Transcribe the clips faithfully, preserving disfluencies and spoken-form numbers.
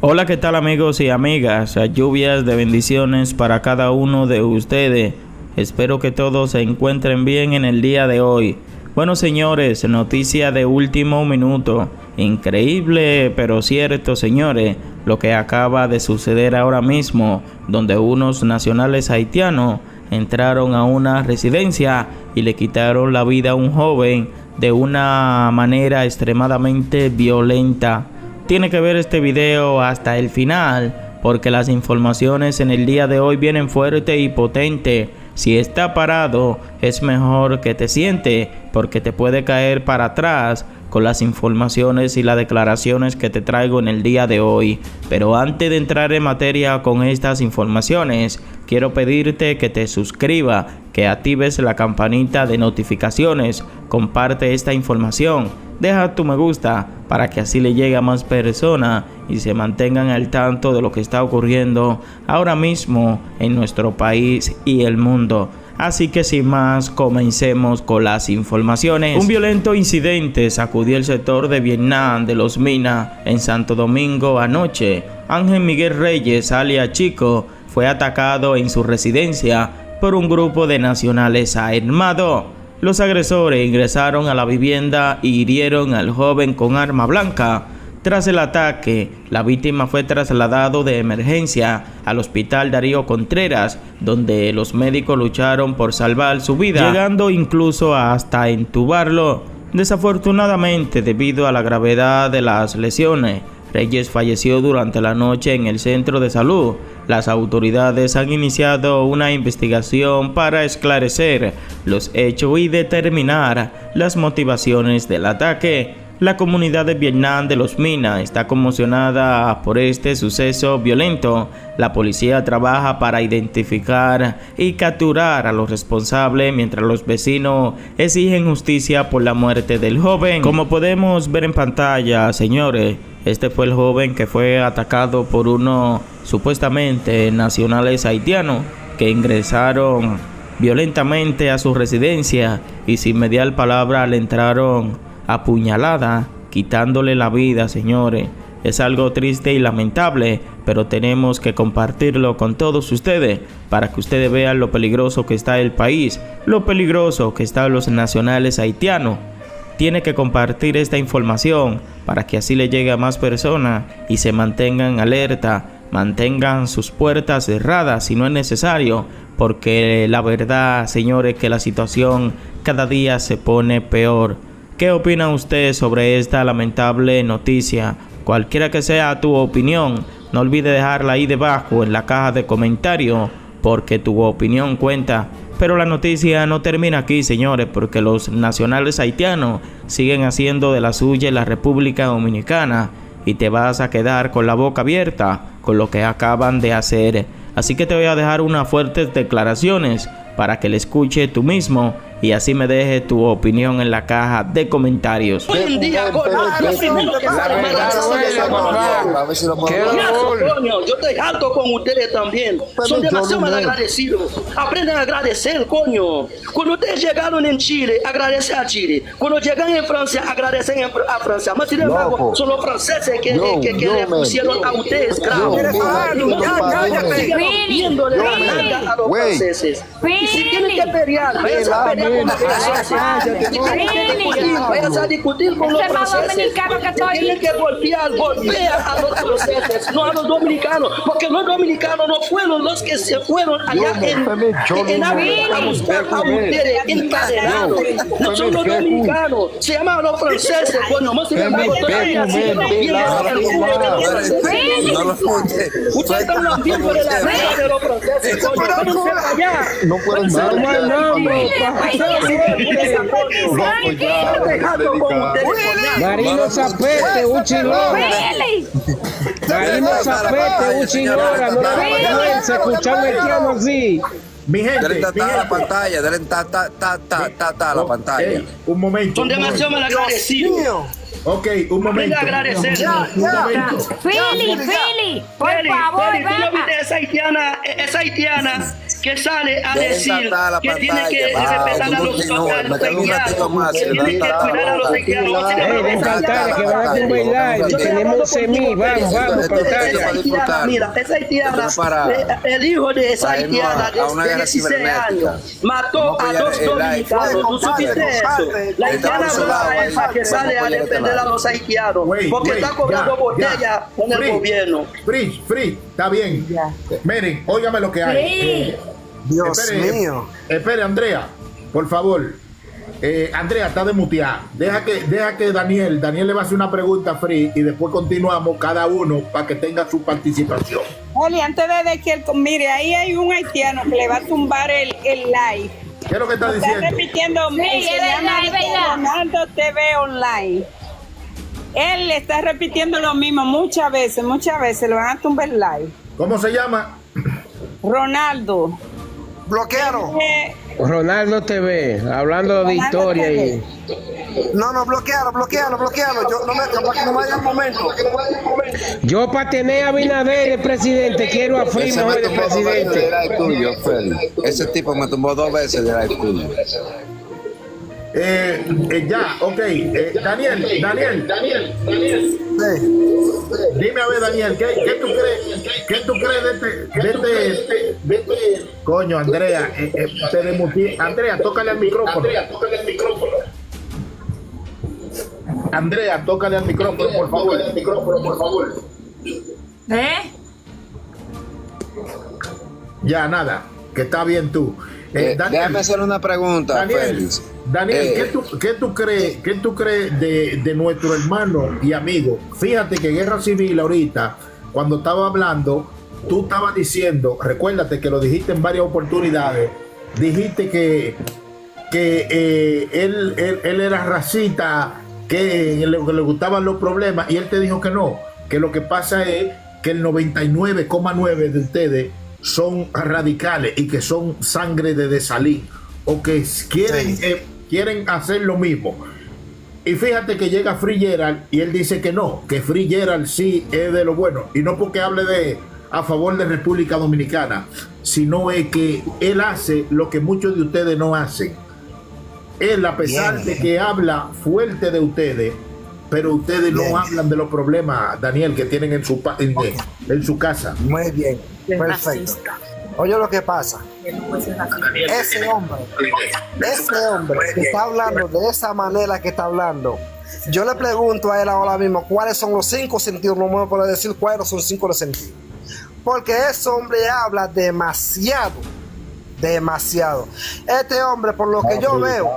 Hola, ¿qué tal amigos y amigas? Lluvias de bendiciones para cada uno de ustedes. Espero que todos se encuentren bien en el día de hoy. Bueno, señores, noticia de último minuto. Increíble, pero cierto, señores, lo que acaba de suceder ahora mismo, donde unos nacionales haitianos entraron a una residencia y le quitaron la vida a un joven de una manera extremadamente violenta. Tiene que ver este video hasta el final, porque las informaciones en el día de hoy vienen fuertes y potentes. Si está parado, es mejor que te siente, porque te puede caer para atrás con las informaciones y las declaraciones que te traigo en el día de hoy. Pero antes de entrar en materia con estas informaciones, quiero pedirte que te suscribas, que actives la campanita de notificaciones, comparte esta información, deja tu me gusta para que así le llegue a más personas y se mantengan al tanto de lo que está ocurriendo ahora mismo en nuestro país y el mundo. Así que sin más, comencemos con las informaciones. Un violento incidente sacudió el sector de Vietnam de Los Minas en Santo Domingo anoche. Ángel Miguel Reyes, alias Chico, fue atacado en su residencia por un grupo de nacionales armados. Los agresores ingresaron a la vivienda y hirieron al joven con arma blanca. Tras el ataque, la víctima fue trasladado de emergencia al hospital Darío Contreras, donde los médicos lucharon por salvar su vida, llegando incluso hasta entubarlo. Desafortunadamente, debido a la gravedad de las lesiones, Reyes falleció durante la noche en el centro de salud. Las autoridades han iniciado una investigación para esclarecer los hechos y determinar las motivaciones del ataque. La comunidad de Vietnam de Los Minas está conmocionada por este suceso violento. La policía trabaja para identificar y capturar a los responsables, mientras los vecinos exigen justicia por la muerte del joven. Como podemos ver en pantalla, señores, este fue el joven que fue atacado por unos supuestamente nacionales haitianos que ingresaron violentamente a su residencia y sin mediar palabra le entraron apuñalada, quitándole la vida, señores. Es algo triste y lamentable, pero tenemos que compartirlo con todos ustedes para que ustedes vean lo peligroso que está el país, lo peligroso que están los nacionales haitianos. Tiene que compartir esta información para que así le llegue a más personas y se mantengan alerta, mantengan sus puertas cerradas si no es necesario, porque la verdad, señores, que la situación cada día se pone peor. ¿Qué opina usted sobre esta lamentable noticia? Cualquiera que sea tu opinión, no olvide dejarla ahí debajo en la caja de comentarios, porque tu opinión cuenta. Pero la noticia no termina aquí, señores, porque los nacionales haitianos siguen haciendo de la suya en la República Dominicana y te vas a quedar con la boca abierta con lo que acaban de hacer. Así que te voy a dejar unas fuertes declaraciones para que le escuche tú mismo y así me deje tu opinión en la caja de comentarios. Hoy en día, lo primero que sale mal coño, yo estoy alto con ustedes también. Son demasiado mal agradecidos. Aprendan a agradecer, coño. Cuando ustedes llegaron en Chile, agradecen a Chile. Cuando llegan en Francia, agradecen a Francia. Mas sin embargo, son los franceses que, que, que, que le pusieron a ustedes esclavos. Viéndole la nalga a los franceses. Y si tienen que pelear, vayan a pelear con los franceses. Si tienen que discutir, vayan a discutir con los franceses. Si tienen que golpear, golpean a los franceses, no a los dominicanos. Porque los dominicanos no fueron los que se fueron allá en, en África a buscar a ustedes encadenados. No son los dominicanos, se llaman los franceses. Bueno, más sin embargo, todavía siguen viendo el culo de los franceses. Ustedes están lambiendo de la raza de los franceses. Váyanse para allá. No pueden ser. Marino Zapete, un chingón. Marino Zapete, un chingón. No la se escucha metiendo así. Mi gente, dale ta, ta, a la pantalla, dale ta ta ta ta ta ta a la pantalla. Hey, un momento. Son demasiado mal agradecidos. Ok, un momento. Agradecer. Fili, Fili, por Feli, favor, Feli, tú no venga. viste esa haitiana, esa haitiana que sale a decir que tiene que respetar a los haitianos, que tiene que cuidar a los haitianos. En pantalla, que van a tener live, tenemos semi, vamos, vamos, pantalla. Mira, esa haitiana, el hijo de esa haitiana de dieciséis años, mató a dos dominicanos. ¿Tú supiste eso? La haitiana brava esa que sale a defender a los haitianos, porque está cobrando botella con el gobierno. Free, free, está bien. Miren, óigame lo que hay. Dios espere, mío. Espere, Andrea, por favor. Eh, Andrea, está de mutear. Deja que, deja que Daniel, Daniel le va a hacer una pregunta a Free y después continuamos cada uno para que tenga su participación. Oli, antes de que él, mire, ahí hay un haitiano que le va a tumbar el, el live. ¿Qué es lo que está, está diciendo? Está repitiendo, sí, se llama Ronaldo T V Online. Él está repitiendo lo mismo muchas veces, muchas veces le van a tumbar el live. ¿Cómo se llama? Ronaldo. Bloquearon. Eh, Ronaldo T V, hablando de historia y... No, no, bloquealo, bloquealo, bloquealo. Yo no me, para que no vaya el momento. Yo para tener a Abinader el presidente, quiero a Free no el presidente. Tuyo, ese tipo me tumbó dos veces del live tuyo. Eh, eh, ya, ok. Eh, Daniel, Daniel, Daniel, Daniel. Sí. Dime a ver, Daniel, ¿qué, qué tú crees? ¿Qué tú crees de este, de este, de este? Coño, Andrea, eh, eh, te desmuteé. Andrea, tócale al micrófono. Andrea, tócale al micrófono. Andrea, tócale al micrófono, por favor. Al micrófono, por favor. ¿Eh? Ya, nada, que está bien tú. Eh, Daniel, déjame hacer una pregunta, Daniel, Félix. Daniel, eh, ¿qué, tú, ¿qué tú crees, qué tú crees de, de nuestro hermano y amigo? Fíjate que Guerra Civil ahorita, cuando estaba hablando, tú estabas diciendo, recuérdate que lo dijiste en varias oportunidades, dijiste que, que eh, él, él, él era racista, que le, que le gustaban los problemas, y él te dijo que no, que lo que pasa es que el noventa y nueve coma nueve de ustedes son radicales y que son sangre de desalín o que quieren, sí. eh, quieren hacer lo mismo. Y fíjate que llega Free Gerald y él dice que no, que Free Gerald sí es de lo bueno, y no porque hable de a favor de República Dominicana, sino es que él hace lo que muchos de ustedes no hacen. Él, a pesar Bien. de que habla fuerte de ustedes, pero ustedes Bien. no hablan de los problemas, Daniel, que tienen en su, en, en su casa. Muy bien, perfecto. Oye lo que pasa, ese hombre, ese hombre que está hablando de esa manera que está hablando, yo le pregunto a él ahora mismo cuáles son los cinco sentidos, no me puedo decir cuáles son cinco los sentidos, porque ese hombre habla demasiado, demasiado. Este hombre, por lo que yo veo,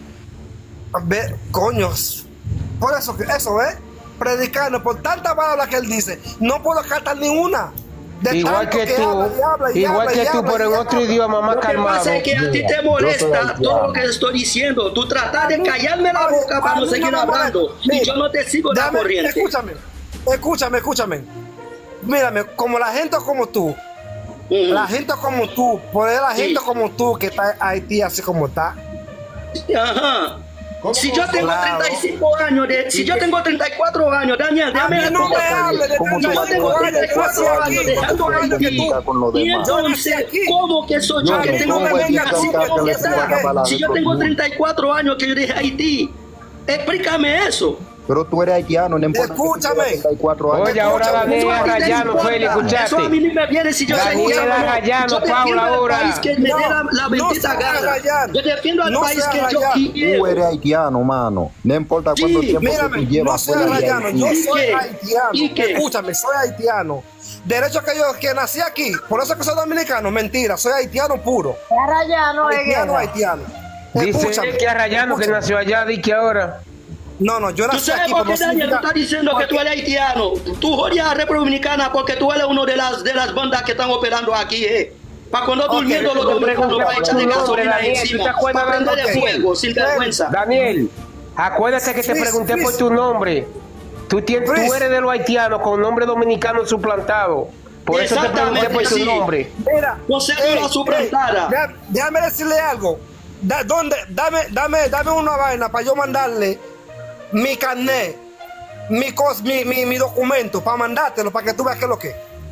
ve, coños, por eso, eso es, predicando, por tantas palabras que él dice, no puedo captar ni una. De igual que, que tú, habla, y habla, y igual habla, que tú, habla, pero en otro idioma más calmado. Lo que pasa es que a ti te molesta todo lo que estoy diciendo. Tú tratas de callarme la boca para no seguir hablando. Y yo no te sigo la corriente. Escúchame, escúchame, escúchame. Mírame, como la gente como tú, uh-huh. la gente como tú, por la gente sí. como tú que está en Haití así como está. Ajá. Si yo tengo claro. treinta y cinco años, de, si yo tengo treinta y cuatro años, Daniel, déjame no me hable de yo tengo treinta y cuatro años, dejando Haití, y entonces, ¿cómo que soy yo que tengo treinta? Si yo tengo treinta y cuatro años que yo dejé Haití, explícame eso. Pero tú eres haitiano, no importa. Escúchame. Oye, ahora Daniel Arrayano, Félix, escuchaste. Eso a mí ni me viene si yo Daniel Arrayano, Paula, ahora. Que me dé la, la bendita gana. Yo defiendo al no país que yo quiero. Tú eres haitiano, mano. No importa cuánto sí, tiempo mírame, que tú llevas. No soy Arrayano, yo soy ¿Y haitiano. ¿Y qué? Escúchame, soy haitiano. Derecho que yo que nací aquí, por eso que soy dominicano, mentira, soy haitiano puro. Arrayano, haitiano, haitiano. Dice que Arrayano que nació allá, di que ahora. No, no, yo nací ¿Tú sabes aquí, por qué, no Daniel, tú estás diciendo porque... que tú eres haitiano? Tú odias a República Dominicana porque tú eres uno de las, de las bandas que están operando aquí, ¿eh? Para cuando okay, durmiendo los dominicanos para echarle gasolina encima, para prenderle okay. fuego, sin vergüenza. Daniel, acuérdate que te Chris, pregunté Chris. por tu nombre. Tú, tienes, tú eres de los haitianos con nombre dominicano suplantado. Por eso te pregunté por tu sí. nombre. Mira, no sé hey, la suplantada. Hey, déjame decirle algo. Da, ¿dónde? Dame, dame, dame una vaina para yo mandarle mi carnet, mi, cos, mi, mi, mi documento, para mandártelo, para que tú veas qué es lo que es.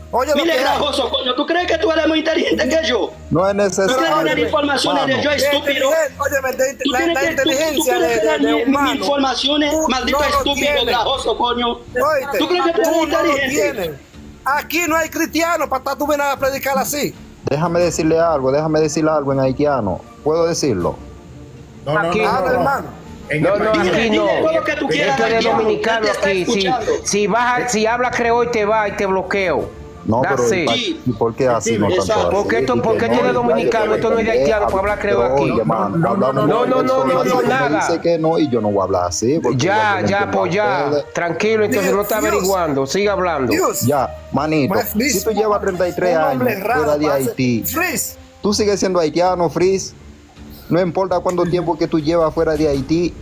Oye, Mire, grajoso, coño, ¿tú crees que tú eres muy inteligente que yo? No es necesario. ¿Tú quieres tener informaciones de yo estúpido? Oye, de, ¿Tú la, tienes la que, inteligencia tú, tú de, de, tener de mis humano. informaciones, Tú maldito no lo estúpido, tienes. grajoso, coño? Oíste, ¿Tú crees que tú eres tú no lo inteligente? tienes. Aquí no hay cristianos para estar tú venir a predicar así. Déjame decirle algo, déjame decirle algo en haitiano. ¿Puedo decirlo? No, no, Aquí no, Habla, no, no. hermano. En No, el no, país- aquí Dile no. todo lo que tú quieras, Tú eres haitiano, dominicano él te está aquí. Si, escuchando. si, vas a- si hablas creol te va y te bloqueo. No, pero That's ¿y, it. pa- Sí. ¿y por qué así no Exacto. tanto? ¿Por qué así? esto- Y por que qué tú eres y dominicano? nadie Esto no es de te haitiano deja, para hablar creo pero, aquí. Oye, mano, No, no, hablamos no, con no, el no, sol, no, y no, me nada. dice que no y yo no voy a hablar así. porque Ya, yo ya, entiendo pues a ya. ustedes. Tranquilo, entonces no está Dios. averiguando. Sigue hablando. Dios. Ya, manito, Pues, Frizz, si tú llevas treinta y tres un años hombre raro fuera de para ser- Haití, Frizz, tú sigues siendo haitiano, Frizz. No importa cuánto tiempo que tú llevas fuera de Haití.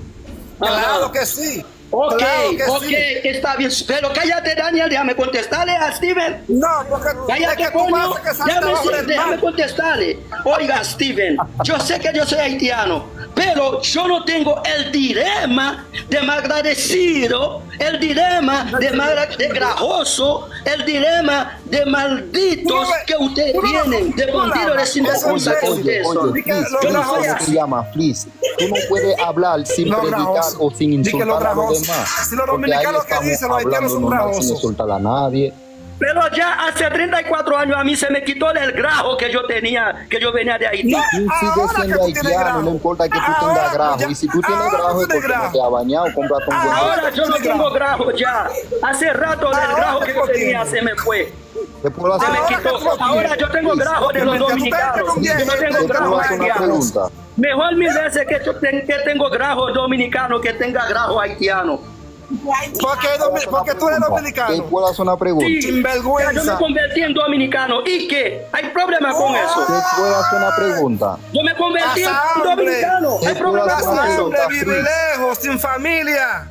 claro que sí. Ok, Claro que ok, sí. está bien. Pero cállate, Daniel, déjame contestarle a Steven. No, porque es Cállate, que tú coño. vas a que salga Déjame, bajo el déjame mar. contestarle. Oiga, Steven, yo sé que yo soy haitiano, pero yo no tengo el dilema de malagradecido, el dilema de, mal, de grajoso, el dilema de malditos que ustedes tienen, de bandidos de sinvergüenza que ustedes son. Oye, Frizz, Lo Frizz, grajoso. ¿cómo se llama? Frizz. Tú no puedes hablar sin Lo predicar grajoso. o sin Di que lo insultar a los grajoso. demás. Si los Porque ahí dominicanos que estamos dicen, los haitianos hablando son normal, grajosos. sin insultar a nadie. Pero ya hace treinta y cuatro años a mí se me quitó el grajo que yo tenía, que yo venía de Haití. No, Tú sigues ahora que siendo tú tienes haitiano, grajo. no importa que tú Ahora tengas tú grajo. ya- Y si tú tienes ahora grajo tú es porque tienes no grajo. te has bañado, cómprate un buen Ahora Ahora yo no tienes tengo grajo ya. Hace rato el Ahora grajo que yo tú tenía tienes. se me fue. Te puedo Se hacer me Ahora quitó. que tú lo Ahora tienes. yo tengo grajo de los Tú sabes que dominicanos. conviene. Yo no tengo te grajo puedo hacer una haitiano. pregunta. Mejor mil veces que yo ten- que tengo grajo dominicano que tenga grajo haitiano. Porque, domi- porque tú eres Te dominicano. puedo hacer una pregunta. Sí, Sinvergüenza. yo me convertí en dominicano. ¿Y qué? ¿Hay problema con eso? Te puedo hacer una pregunta. Yo me convertí en Pasa hambre. dominicano. ¿Hay Te problema puedo con hacer eso? una Hombre, vive lejos, sin familia.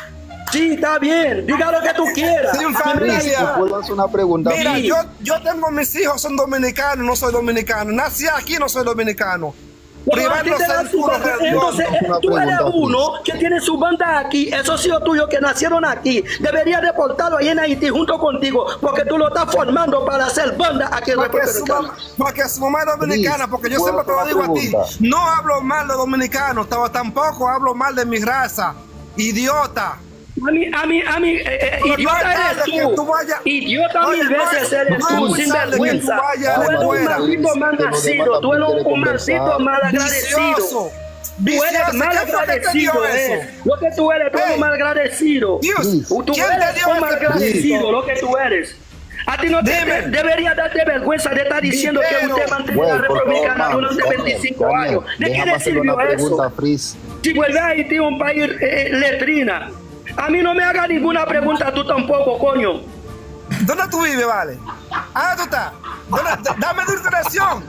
Sí, está bien. Diga lo que tú quieras. Sin A mí me da familia. Te igual. puedo hacer una pregunta. Mira, Sí. yo, yo tengo mis hijos, son dominicanos, no soy dominicano. Nací aquí, no soy dominicano. Pero a ti Privando te da el su culo banda. del Entonces, Dios. Una tú eres pregunta, uno que tiene su banda aquí, esos hijos tuyos que nacieron aquí, deberías deportarlo ahí en Haití junto contigo, porque tú lo estás formando para hacer banda aquí en Porque República su, Dominicana. mamá, porque su mamá es dominicana, porque yo ¿puedo siempre te lo hacer digo una a ti. pregunta? No hablo mal de dominicanos, pero tampoco hablo mal de mi raza. Idiota. A mí, a mí, a mí, eh, eh, Pero no idiota es eres tarde que tú. tú vayas- Idiota Oye, mil no es- veces eres no es tú, muy sin tarde que tú vergüenza. vayas Tú eres un afuera. maldito mal Que los nacido, demás tú eres un, también un quieren maldito conversar. mal agradecido. Vicioso. Tú eres Vicioso. mal ¿Quién fue que te agradecido, dio eh. eso? Lo que tú eres, tú eres Hey. un mal agradecido. Dios, Tú ¿quién te eres dio un ese mal agradecido, principio? lo que tú eres. A ti no te Dime. de- debería darte vergüenza de estar diciendo que Vivero. usted mantiene Güey, la por favor, republicana mano, durante Daniel, veinticinco Daniel, años. ¿De qué déjame le hacerle sirvió una pregunta, eso? Frizz. Si vuelve a Haití un país eh, letrina, a mí no me haga ninguna pregunta tú tampoco, coño. ¿Dónde tú vives, vale? Ah, tú estás. ¿Dónde- d- Dame tu dirección.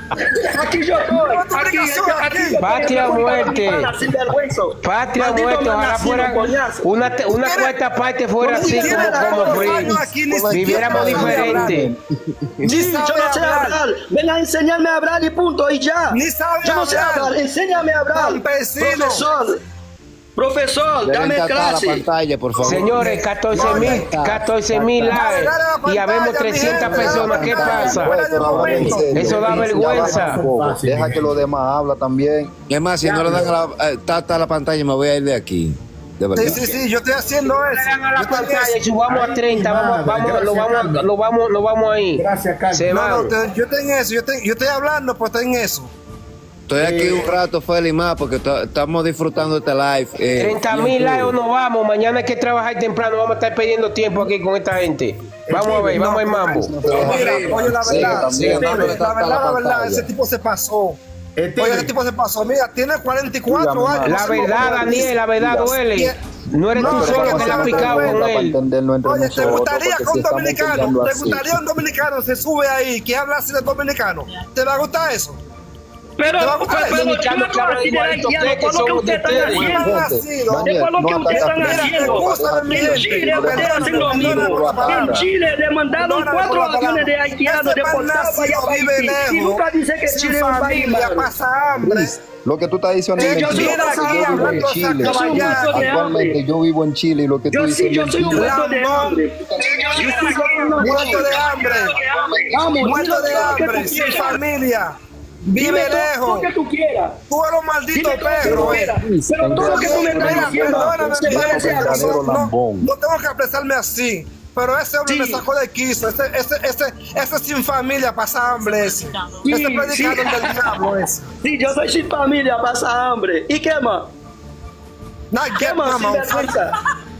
Aquí yo estoy. No, tu Aquí, obligación, aquí, aquí. yo estoy. Patria Pregunta muerte. para sin vergüenza. Patria Maldito muerto, ojalá malnacido, fuera coñazo. una, te- una ¿Quieres- cuarta parte fuera ¿Tú así quieres como, dar como los Free. años aquí, ni siquiera Viviéramos sabe hablar? diferente. Ni Sí, sabe yo no sé hablar. hablar. Ven a enseñarme a hablar y punto, y ya. Ni sabe yo no sé hablar. hablar. Enséñame a hablar. Campesino. Profesor. Profesor, dame clase. pantalla, por favor. Señores, catorce mil, catorce mil likes y habemos trescientas personas. ¿Qué pasa? Eso da vergüenza. Deja que los demás habla también. Es más, si no le dan a la, eh, tata a la pantalla, me voy a ir de aquí. De verdad. Sí, sí, sí, yo estoy haciendo eso. Le dan a la Yo estoy en pantalla y eso. subamos a treinta, vamos, vamos, lo vamos, lo vamos, lo vamos ahí. Gracias, Carlos. Se No, no, van. te- yo estoy en eso. Yo estoy, yo estoy hablando, pues estoy en eso. Estoy aquí un rato, Feli, más, porque to- estamos disfrando este live. eh, treinta mil likes o no vamos. Mañana hay que trabajar temprano. Vamos a estar perdiendo tiempo aquí con esta gente. Vamos a ver, vamos al mambo. Mira, oye, la Sí, verdad, también, la dándole verdad, la tanta la verdad, pantalla. ese tipo se pasó. Este- Oye, ese tipo se pasó. Mira, tiene cuarenta y cuatro Dígame, años. La no sé cómo verdad, lo Daniel, dice. la verdad duele. No eres No, tú pero solo es que que te la has no se picado puede con Para él. entenderlo entre Oye, ¿te nosotros, gustaría porque que un si estamos dominicano, peleando te así. gustaría un dominicano se sube ahí, que habla así de dominicano? ¿Te va a gustar eso? pero, pero yo me considero haitiano por lo que ustedes están haciendo. Es por lo que ustedes están haciendo. En Chile ustedes hacen lo mismo. En Chile le mandaron cuatro aviones de haitianos deportados allá para Haití. Y nunca dice que Chile es un país malo. Pasa hambre. Lo que tú estás diciendo es yo que yo vivo en Chile. Actualmente yo vivo en Chile y lo que tú Yo dices sí, yo soy un muerto de hambre. Muerto de hambre. Muerto de hambre. Sin familia. Vive lejos. Lo que tú quieras. Tú eres un maldito perro. Pero todo lo que tú me estás diciendo se parece a no, no tengo que expresarme así. Pero ese hombre sí me sacó de quiso. Ese, ese, ese, ese sin familia pasa hambre. Ese, sí, ese predicador sí. del diablo ese. Sí, yo soy sin familia, pasa hambre. ¿Y qué más? No, ¿Qué más? Sin vergüenza.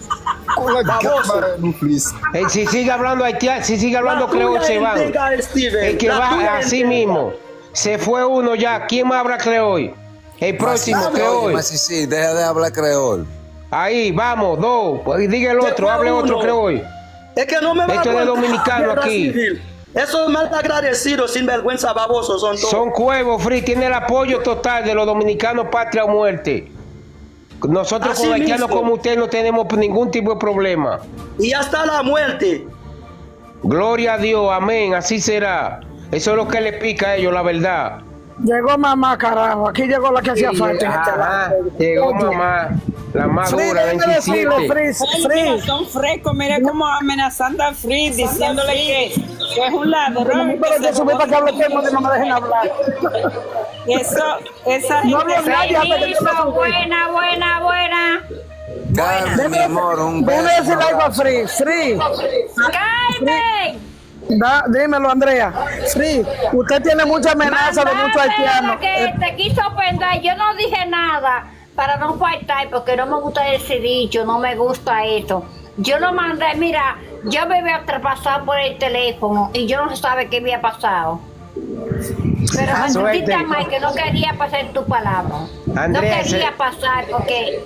Eh, si sigue hablando haitiano, si sigue hablando creol, se va. El que va así mismo. Se fue uno ya. ¿Quién más habla creol? El próximo creol. Sí, sí, deja de hablar creol. Ahí, vamos, dos. Pues diga el otro, hable otro creol. Es que no me va Esto a es de dominicano aquí. Civil. Esos mal agradecidos, sinvergüenza, babosos son todos. Son cuevos, Free. Tiene el apoyo total de los dominicanos, patria o muerte. Nosotros Así con haitianos mismo. como usted no tenemos ningún tipo de problema. Y hasta la muerte. Gloria a Dios, amén, así será. Eso es lo que le pica a ellos, la verdad. Llegó mamá, carajo. Aquí llegó la que hacía falta. Ajá, llegó mamá, la más dura, la veintisiete. Son frescos, mire cómo amenazando a Free, diciéndole que, que es un ladrón. Pero yo subí para que hable tema y no me dejen hablar. Eso, esa No gente... hablo nadie hasta que yo me subí. Buena, buena, buena. Carmen, mi amor, un Déjame beso. decirle algo a Free. Free. Carmen. Da, dímelo, Andrea. Free, usted tiene mucha amenaza de muchos haitianos. Que te quiso ofender. Yo no dije nada para no faltar porque no me gusta ese dicho, no me gusta eso. Yo no mandé, mira, yo me había pasado por el teléfono y yo no sabía qué había pasado. Pero entendiste, Mike, que no quería pasar tu palabra. Andrea, no quería ese... pasar porque...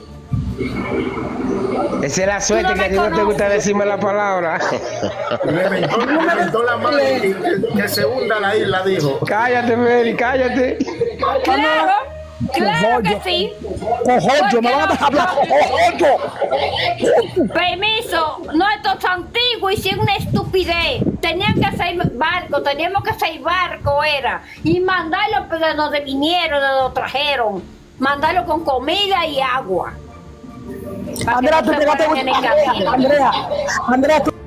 Esa es la suerte no que a ti no te gusta decirme la palabra. Le mentó, le mentó la madre y que, que se hunda la isla, dijo. Cállate, Mary, cállate. Claro, claro que sí. Cojoyo, me van a dejar hablar. Cojoyo. Permiso, no, esto es antiguo y si es una estupidez. Tenían que hacer barco, teníamos que hacer barco, era. Y mandarlo de donde vinieron, de donde trajeron. Mandarlo con comida y agua. Andrea, tú llegaste. Andrea, Andrea, tú.